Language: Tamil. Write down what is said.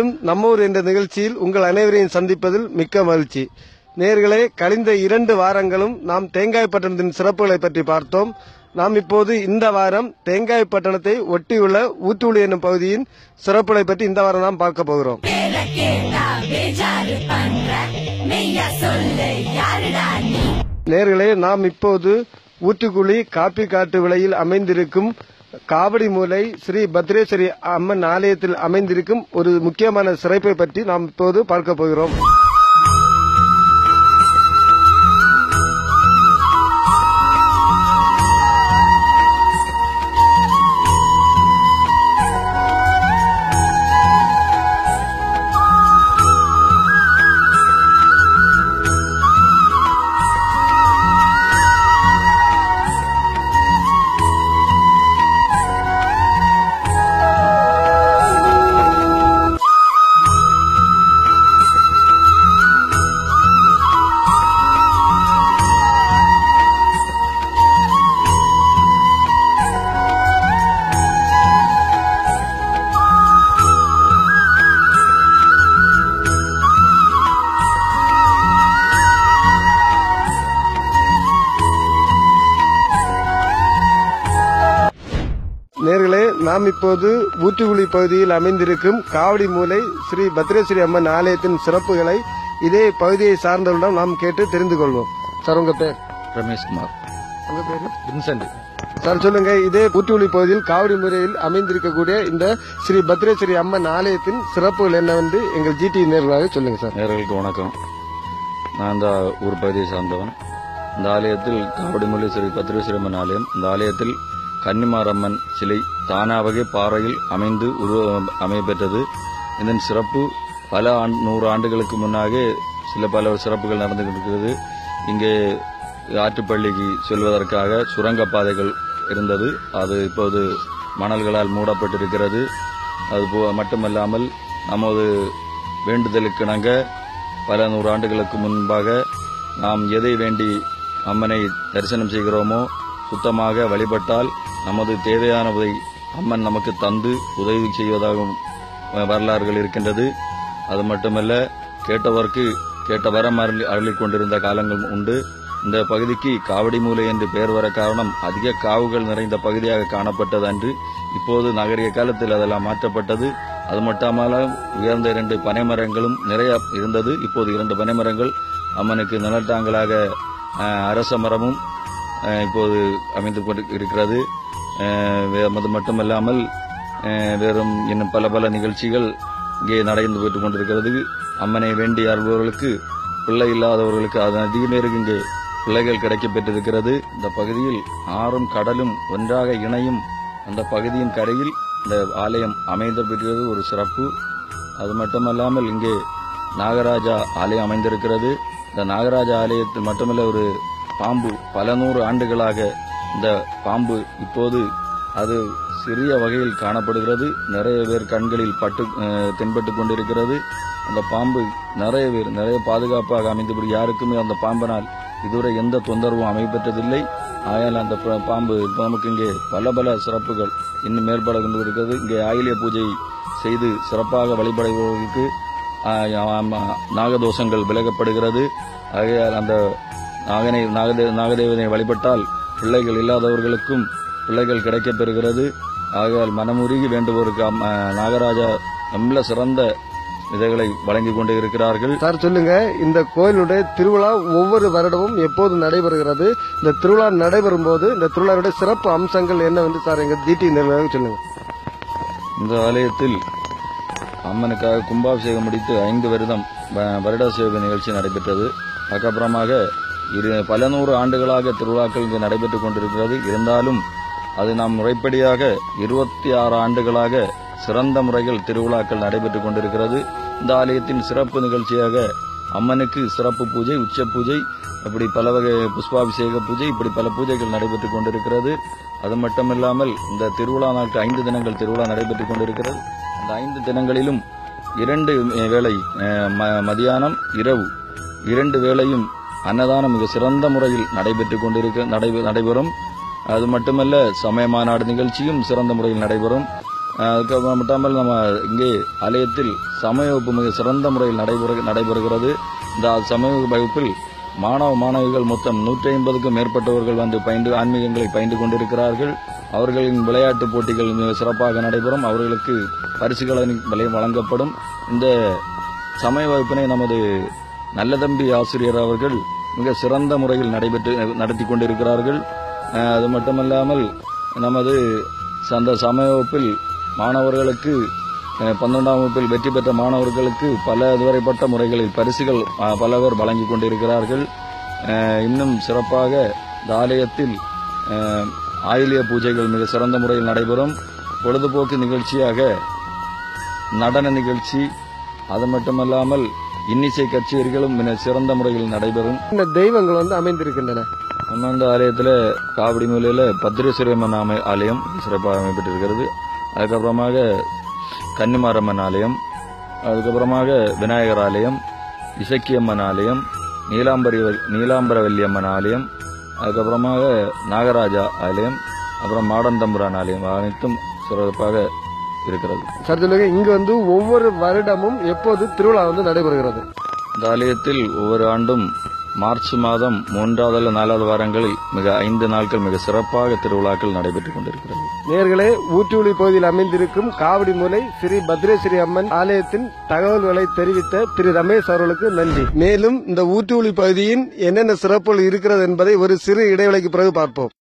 மீண்டும் நம்மூர் என்ற நிகழ்ச்சியில் உங்கள் அனைவரையும் சந்திப்பதில் மிக்க மகிழ்ச்சி. நேயர்களே, கழிந்த 2 வாரங்களும் நாம் தேங்காய்பட்டணத்தின் சிறப்புகளை பற்றி பார்த்தோம். நாம் இப்போது இந்த வாரம் தேங்காய்பட்டணத்தை ஒட்டியுள்ள ஊத்துளி என்னும் பகுதியின் சிறப்புகளை பற்றி இந்த வாரம் நாம் பார்க்க போகிறோம். நேயர்களே, நாம் இப்போது ஊத்துக்குழி காப்பி காட்டு விலையில் அமைந்திருக்கும் காவடிமூலை ஸ்ரீ பத்ரேஸ்வரி அம்மன் ஆலயத்தில் அமைந்திருக்கும் ஒரு முக்கியமான சிறப்பை பற்றி நாம் இப்போது பார்க்க போகிறோம். நேர்களே, நாம் இப்போது ஊத்துக்குழி பகுதியில் அமைந்திருக்கும் காவடிமூலை ஸ்ரீ பத்ரேஸ்வரி அம்மன் ஆலயத்தின் சிறப்புகளை இதே பகுதியை சார்ந்தவரிடம் நாம் கேட்டு தெரிந்து கொள்வோம். சார், உங்க பேர்? ரமேஷ்குமார். உங்க பேரு? வின்சென்ட். சார், சொல்லுங்க, இதே ஊத்துக்குழி பகுதியில் காவடிமுறையில் அமைந்திருக்கக்கூடிய இந்த ஸ்ரீ பத்ரேஸ்வரி அம்மன் ஆலயத்தின் சிறப்புகள் என்னவென்று எங்கள் ஜிடி நேர்களாக சொல்லுங்க சார். நேர்களுக்கு வணக்கம். நான் இந்த ஊர் பகுதியை சார்ந்தவன். இந்த ஆலயத்தில் காவடிமூலை ஸ்ரீ பத்ரேஸ்வரி அம்மன் ஆலயம். இந்த ஆலயத்தில் கன்னிமாரம்மன் சிலை தானாகவே பாறையில் அமைந்து அமையப்பெற்றது. இதன் சிறப்பு பல 100 ஆண்டுகளுக்கு முன்னாக பல சிறப்புகள் நடந்து கொண்டிருக்கிறது. இங்கே ஆற்றுப்பள்ளிக்கு செல்வதற்காக சுரங்கப்பாதைகள் இருந்தது. அது இப்போது மணல்களால் மூடப்பட்டிருக்கிறது. அது மட்டுமல்லாமல் நமது வேண்டுதலுக்கிணங்க பல 100 ஆண்டுகளுக்கு முன்பாக நாம் எதை வேண்டி அம்மனை தரிசனம் செய்கிறோமோ சுத்தமாக வழிபட்டால் நமது தேவையானதை அம்மன் நமக்கு தந்து உதவி செய்வதாகவும் வரலாறுகள் இருக்கின்றது. அது மட்டுமல்ல, கேட்டவர்க்கு கேட்ட வரம் அருளிக் கொண்டிருந்த காலங்கள் உண்டு. இந்த பகுதிக்கு காவடிமூலை என்று பெயர் வர காரணம் அதிக காவுகள் நிறைந்த பகுதியாக காணப்பட்டது அன்று. இப்போது நகரிய காலத்தில் அதெல்லாம் மாற்றப்பட்டது. அது மட்டுமல்ல, உயர்ந்த 2 பனைமரங்களும் நிறைய இருந்தது. இப்போது 2 பனைமரங்கள் அம்மனுக்கு நிழட்டாங்களாக அரச மரமும் இப்போது அமைந்து கொண்டிருக்கிறது. அது மட்டுமல்லாமல் வேறும் இன்னும் பல நிகழ்ச்சிகள் இங்கே நடந்து போட்டுக் கொண்டிருக்கிறது. அம்மனை வேண்டி அருள்பவர்களுக்கு, பிள்ளை இல்லாதவர்களுக்கு அதிக பேருக்கு இங்கே பிள்ளைகள் கிடைக்கப்பெற்றிருக்கிறது. இந்த பகுதியில் ஆறும் கடலும் ஒன்றாக இணையும் அந்த பகுதியின் கரையில் இந்த ஆலயம் அமைந்திருக்கிறது ஒரு சிறப்பு. அது மட்டுமல்லாமல் இங்கே நாகராஜா ஆலயம் அமைந்திருக்கிறது. இந்த நாகராஜா ஆலயத்தில் மட்டுமல்ல, ஒரு பாம்பு பல 100 ஆண்டுகளாக இந்த பாம்பு இப்போது அது சிறிய வகையில் காணப்படுகிறது. நிறைய பேர் கண்களில் தென்பட்டுக் கொண்டிருக்கிறது. அந்த பாம்பு நிறைய பாதுகாப்பாக அமைந்தபடி யாருக்குமே அந்த பாம்பினால் இதுவரை எந்த தொந்தரவும் அமைப்பெற்றதில்லை. ஆயால் அந்த பாம்பு நமக்கு இங்கே பல சிறப்புகள் இன்னும் மேற்பட கொண்டிருக்கிறது. இங்கே ஆயிலிய பூஜை செய்து சிறப்பாக வழிபடுபவர்களுக்கு நாகதோஷங்கள் விலகப்படுகிறது. ஆகையால் அந்த நாகதேவனை வழிபட்டால் பிள்ளைகள் இல்லாதவர்களுக்கும் பிள்ளைகள் கிடைக்கப் பெறுகிறது. ஆகையால் மனமுருகி வேண்டுவோருக்கு நாகராஜா நல்ல சிறந்த இதைகளை வழங்கிக் கொண்டு இருக்கிறார்கள். சார், சொல்லுங்க, இந்த கோயிலுடைய திருவிழா ஒவ்வொரு வருடமும் எப்போது நடைபெறுகிறது? இந்த திருவிழா நடைபெறும் போது இந்த திருவிழாவுடைய சிறப்பு அம்சங்கள் என்னவென்று சார் எங்க ஜிடி நேர்களாக சொல்லுங்க. இந்த ஆலயத்தில் அம்மனுக்காக கும்பாபிஷேகம் முடித்து 5 வருட சேவை நிகழ்ச்சி நடைபெற்றது. அதுக்கப்புறமாக பல 100 ஆண்டுகளாக திருவிழாக்கள் இங்கு நடைபெற்றுக் கொண்டிருக்கிறது. இருந்தாலும் அது நாம் முறைப்படியாக 26 ஆண்டுகளாக சிறந்த முறையில் திருவிழாக்கள் நடைபெற்றுக் கொண்டிருக்கிறது. இந்த ஆலயத்தின் சிறப்பு நிகழ்ச்சியாக அம்மனுக்கு சிறப்பு பூஜை, உச்ச பூஜை, அப்படி பல வகை புஷ்பாபிஷேக பூஜை, இப்படி பல பூஜைகள் நடைபெற்றுக் கொண்டிருக்கிறது. அது மட்டுமில்லாமல் இந்த திருவிழா நாட்கள் 5 தினங்கள் திருவிழா நடைபெற்றுக் கொண்டிருக்கிறது. அந்த 5 தினங்களிலும் 2 வேளை மதியானம் இரவு 2 வேளையும் அன்னதானம் மிக சிறந்த முறையில் நடைபெறும். அது மட்டுமல்ல, சமய மாநாடு நிகழ்ச்சியும் சிறந்த முறையில் நடைபெறும். அதுக்கு மட்டுமல் நம்ம இங்கே ஆலயத்தில் சமய வகுப்பு மிக சிறந்த முறையில் நடைபெறுகிறது. இந்த சமய வகுப்பில் மாணவ மாணவிகள் மொத்தம் 150க்கும் மேற்பட்டவர்கள் வந்து ஆன்மீகங்களை பயின்று கொண்டிருக்கிறார்கள். அவர்களின் விளையாட்டு போட்டிகள் மிக சிறப்பாக நடைபெறும். அவர்களுக்கு பரிசுகளை வழங்கப்படும். இந்த சமய வகுப்பினை நமது நல்லதம்பி ஆசிரியர் அவர்கள் மிக சிறந்த முறையில் நடத்தி கொண்டிருக்கிறார்கள். அது மட்டுமல்லாமல் நமது அந்த சமய வகுப்பில் மாணவர்களுக்கு 12ஆம் வகுப்பில் வெற்றி பெற்ற மாணவர்களுக்கு பல இதுவரைப்பட்ட முறைகளில் பரிசுகள் பலவர் வழங்கிக் கொண்டிருக்கிறார்கள். இன்னும் சிறப்பாக இந்த ஆலயத்தில் ஆயிலிய பூஜைகள் மிக சிறந்த முறையில் நடைபெறும். பொழுதுபோக்கு நிகழ்ச்சியாக நடன நிகழ்ச்சி, அது மட்டுமல்லாமல் இன்னிசை கச்சேரிகளும் மிக சிறந்த முறையில் நடைபெறும். இந்த தெய்வங்கள் வந்து அமைந்திருக்கின்றன. நம்ம இந்த ஆலயத்தில் காவடி மூலையில் பத்ரேஸ்வரியம்மன் ஆலயம் சிறப்பாக அமைப்பட்டிருக்கிறது. அதுக்கப்புறமாக கன்னிமாரம்மன் ஆலயம், அதுக்கப்புறமாக விநாயகர் ஆலயம், இசக்கியம்மன் ஆலயம், நீலாம்பரவல்லியம்மன் ஆலயம், அதுக்கப்புறமாக நாகராஜா ஆலயம், அப்புறம் மாடந்தம்புரான் ஆலயம் அனைத்தும் சிறப்பாக இருக்கிறது. சார் சொல்லுங்க, இங்கு வந்து ஒவ்வொரு வருடமும் எப்போது திருவிழா வந்து நடைபெறுகிறது? இந்த ஆலயத்தில் ஒவ்வொரு ஆண்டும் மார்ச் மாதம் 3வது அல்லது 4வது வாரங்களில் 5 நாட்கள் மிக சிறப்பாக திருவிழாக்கள் நடைபெற்றுக் கொண்டிருக்கிறது. நேர்களே, ஊற்றுவழி பகுதியில் அமைந்திருக்கும் காவடி மூலை ஸ்ரீ பத்ரேஸ்வரி அம்மன் ஆலயத்தின் தகவல்களை தெரிவித்த திரு ரமேஷ் அவர்களுக்கு நன்றி. மேலும் இந்த ஊற்றுவழி பகுதியின் என்னென்ன சிறப்புகள் இருக்கிறது என்பதை ஒரு சிறு இடைவெளிக்கு பிறகு பார்ப்போம்.